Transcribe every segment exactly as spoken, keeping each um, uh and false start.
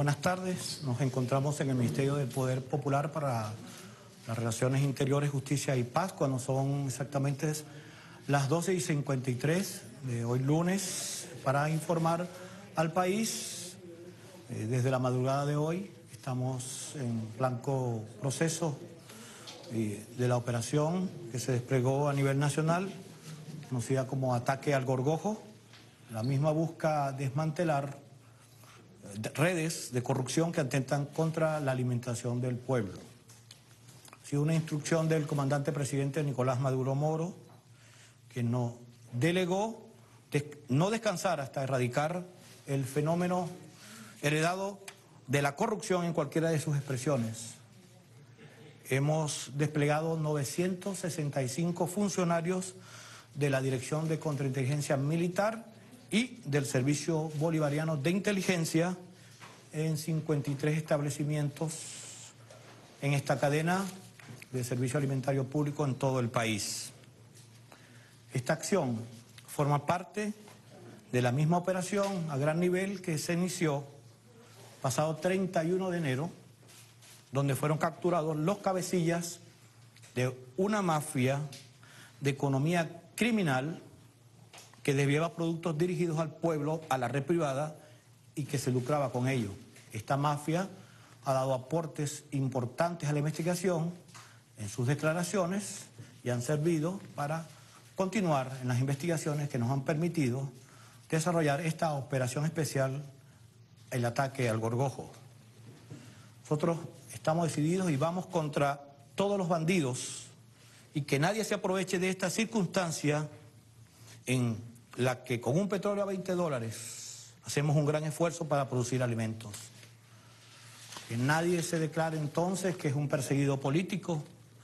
Buenas tardes, nos encontramos en el Ministerio del Poder Popular para las Relaciones Interiores, Justicia y Paz, cuando son exactamente las doce y cincuenta y tres de hoy lunes, para informar al país. Eh, desde la madrugada de hoy estamos en blanco proceso eh, de la operación que se desplegó a nivel nacional, conocida como Ataque al Gorgojo. La misma busca desmantelar redes de corrupción que atentan contra la alimentación del pueblo. Ha sido una instrucción del comandante presidente Nicolás Maduro Moro, que nos delegó de no descansar hasta erradicar el fenómeno heredado de la corrupción en cualquiera de sus expresiones. Hemos desplegado novecientos sesenta y cinco funcionarios de la Dirección de Contrainteligencia Militar y del Servicio Bolivariano de Inteligencia en cincuenta y tres establecimientos en esta cadena de servicio alimentario público en todo el país. Esta acción forma parte de la misma operación a gran nivel que se inició pasado treinta y uno de enero, donde fueron capturados los cabecillas de una mafia de economía criminal que desviaba productos dirigidos al pueblo, a la red privada, y que se lucraba con ello. Esta mafia ha dado aportes importantes a la investigación en sus declaraciones y han servido para continuar en las investigaciones que nos han permitido desarrollar esta operación especial, el ataque al Gorgojo. Nosotros estamos decididos y vamos contra todos los bandidos, y que nadie se aproveche de esta circunstancia en la que con un petróleo a veinte dólares hacemos un gran esfuerzo para producir alimentos. Que nadie se declare entonces que es un perseguido político,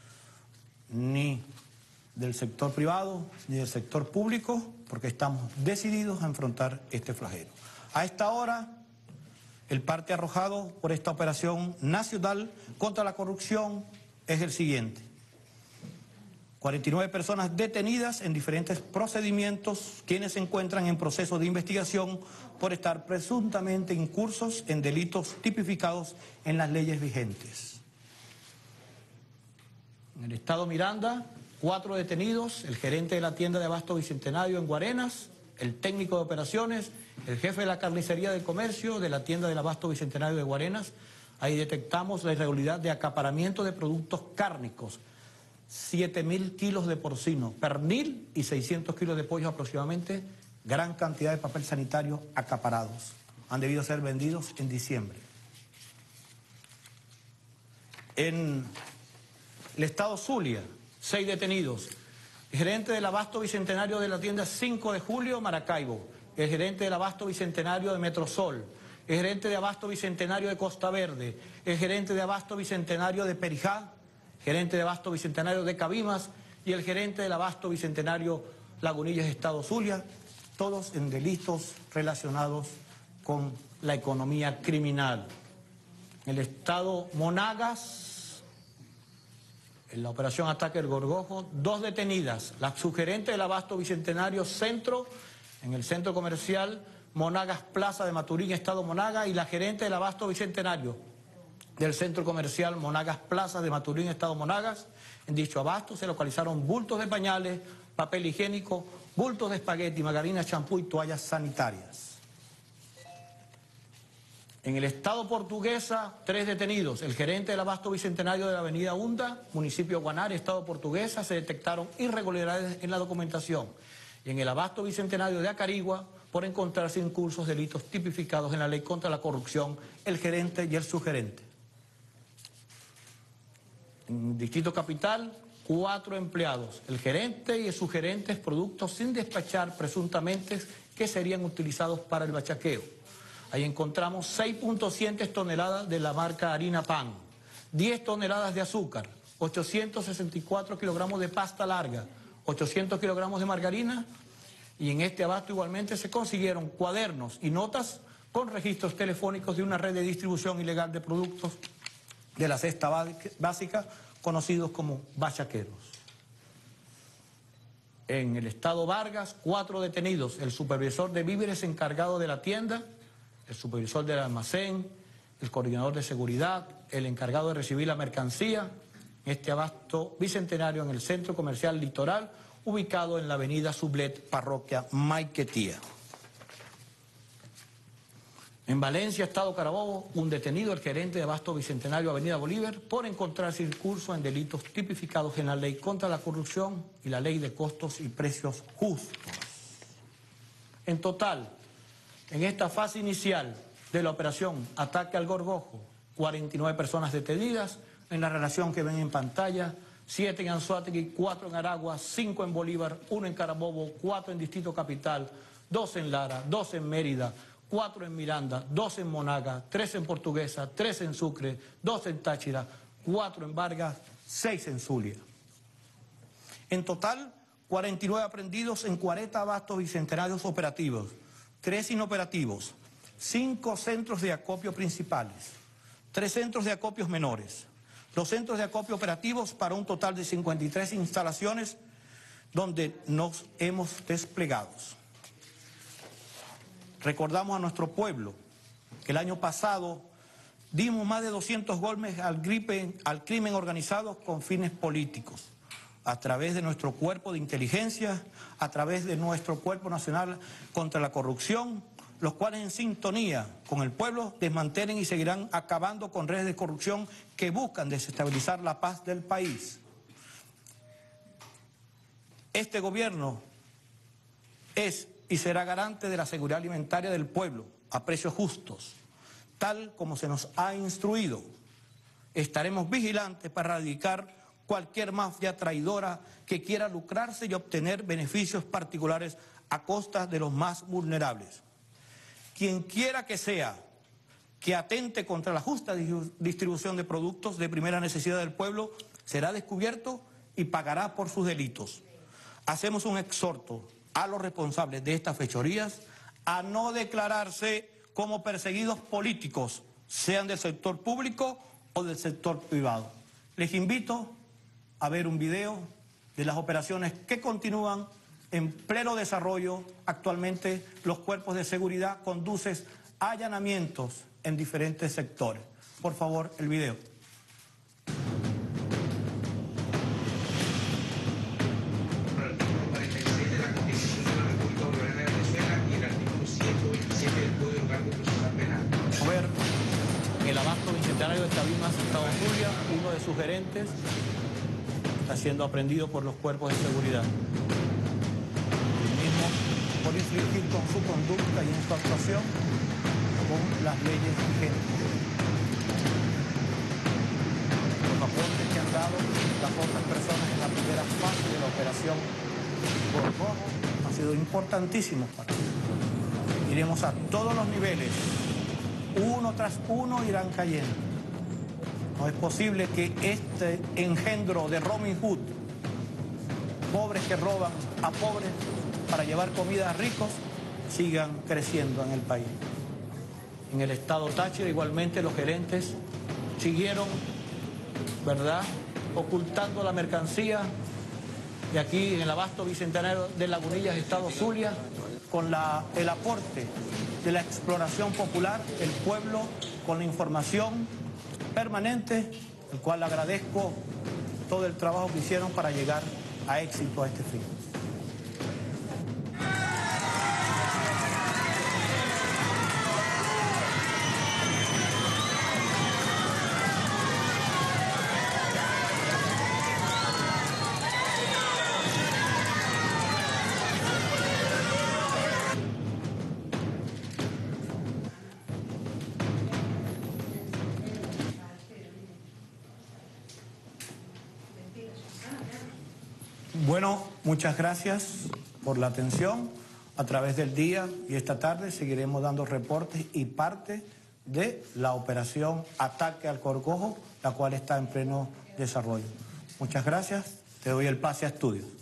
ni del sector privado, ni del sector público, porque estamos decididos a enfrentar este flagelo. A esta hora, el parte arrojado por esta operación nacional contra la corrupción es el siguiente: cuarenta y nueve personas detenidas en diferentes procedimientos, quienes se encuentran en proceso de investigación por estar presuntamente incursos en delitos tipificados en las leyes vigentes. En el estado Miranda, cuatro detenidos: el gerente de la tienda de Abasto Bicentenario en Guarenas, el técnico de operaciones, el jefe de la carnicería del comercio de la tienda del Abasto Bicentenario de Guarenas. Ahí detectamos la irregularidad de acaparamiento de productos cárnicos: siete mil kilos de porcino, pernil y seiscientos kilos de pollo aproximadamente, gran cantidad de papel sanitario acaparados. Han debido ser vendidos en diciembre. En el estado Zulia, seis detenidos: el gerente del Abasto Bicentenario de la tienda cinco de julio, Maracaibo, el gerente del Abasto Bicentenario de Metrosol, el gerente de Abasto Bicentenario de Costa Verde, el gerente de Abasto Bicentenario de Perijá, gerente de Abasto Bicentenario de Cabimas y el gerente del Abasto Bicentenario Lagunillas, estado Zulia, todos en delitos relacionados con la economía criminal. En el estado Monagas, en la operación Ataque al Gorgojo, dos detenidas: la subgerente del Abasto Bicentenario Centro, en el centro comercial Monagas Plaza de Maturín, estado Monagas, y la gerente del Abasto Bicentenario del centro comercial Monagas Plaza de Maturín, estado Monagas. En dicho abasto se localizaron bultos de pañales, papel higiénico, bultos de espagueti, margarina, champú y toallas sanitarias. En el estado Portuguesa, tres detenidos: el gerente del Abasto Bicentenario de la avenida Hunda, municipio Guanare, estado Portuguesa, se detectaron irregularidades en la documentación. Y en el Abasto Bicentenario de Acarigua, por encontrarse incursos delitos tipificados en la ley contra la corrupción, el gerente y el subgerente. En Distrito Capital, cuatro empleados: el gerente y el subgerente, productos sin despachar presuntamente que serían utilizados para el bachaqueo. Ahí encontramos seis punto cien toneladas de la marca harina pan, diez toneladas de azúcar, ochocientos sesenta y cuatro kilogramos de pasta larga, ochocientos kilogramos de margarina, y en este abasto igualmente se consiguieron cuadernos y notas con registros telefónicos de una red de distribución ilegal de productos de la cesta básica, conocidos como bachaqueros. En el estado Vargas, cuatro detenidos: el supervisor de víveres encargado de la tienda, el supervisor del almacén, el coordinador de seguridad, el encargado de recibir la mercancía, este abasto bicentenario en el Centro Comercial Litoral, ubicado en la avenida Sublet, parroquia Maiquetía. En Valencia, Estado Carabobo, un detenido, el gerente de abasto bicentenario Avenida Bolívar, por encontrarse incurso en delitos tipificados en la ley contra la corrupción y la ley de costos y precios justos. En total, en esta fase inicial de la operación Ataque al Gorgojo, cuarenta y nueve personas detenidas en la relación que ven en pantalla, siete en Anzoátegui, cuatro en Aragua, cinco en Bolívar, uno en Carabobo, cuatro en Distrito Capital, dos en Lara, dos en Mérida, cuatro en Miranda, dos en Monaga, tres en Portuguesa, tres en Sucre, dos en Táchira, cuatro en Vargas, seis en Zulia. En total, cuarenta y nueve aprendidos en cuarenta abastos bicentenarios operativos, tres inoperativos, cinco centros de acopio principales, tres centros de acopios menores, los centros de acopio operativos para un total de cincuenta y tres instalaciones donde nos hemos desplegado. Recordamos a nuestro pueblo que el año pasado dimos más de doscientos golpes al, gripe, al crimen organizado con fines políticos, a través de nuestro cuerpo de inteligencia, a través de nuestro Cuerpo Nacional contra la Corrupción, los cuales en sintonía con el pueblo desmantelen y seguirán acabando con redes de corrupción que buscan desestabilizar la paz del país. Este gobierno es y será garante de la seguridad alimentaria del pueblo a precios justos, tal como se nos ha instruido. Estaremos vigilantes para erradicar cualquier mafia traidora que quiera lucrarse y obtener beneficios particulares a costa de los más vulnerables. Quien quiera que sea que atente contra la justa distribución de productos de primera necesidad del pueblo será descubierto y pagará por sus delitos. Hacemos un exhorto a los responsables de estas fechorías a no declararse como perseguidos políticos, sean del sector público o del sector privado. Les invito a ver un video de las operaciones que continúan en pleno desarrollo. Actualmente los cuerpos de seguridad conducen allanamientos en diferentes sectores. Por favor, el video. A ver, en el abasto bicentenario de Cabimas, Estado Zulia, uno de sus gerentes está siendo aprendido por los cuerpos de seguridad. El mismo por infringir con su conducta y en su actuación con las leyes vigentes. Los aportes que han dado las otras personas en la primera fase de la operación Gorgojo han sido importantísimos para nosotros. Iremos a todos los niveles, uno tras uno irán cayendo. No es posible que este engendro de Robin Hood, pobres que roban a pobres para llevar comida a ricos, sigan creciendo en el país. En el estado Táchira igualmente los gerentes siguieron, ¿verdad?, ocultando la mercancía. Y aquí en el abasto bicentenario de Lagunillas, estado Zulia, con la, el aporte de la exploración popular, el pueblo con la información permanente, el cual agradezco todo el trabajo que hicieron para llegar a éxito a este fin. Bueno, muchas gracias por la atención. A través del día y esta tarde seguiremos dando reportes y parte de la operación Ataque al Gorgojo, la cual está en pleno desarrollo. Muchas gracias. Te doy el pase a estudios.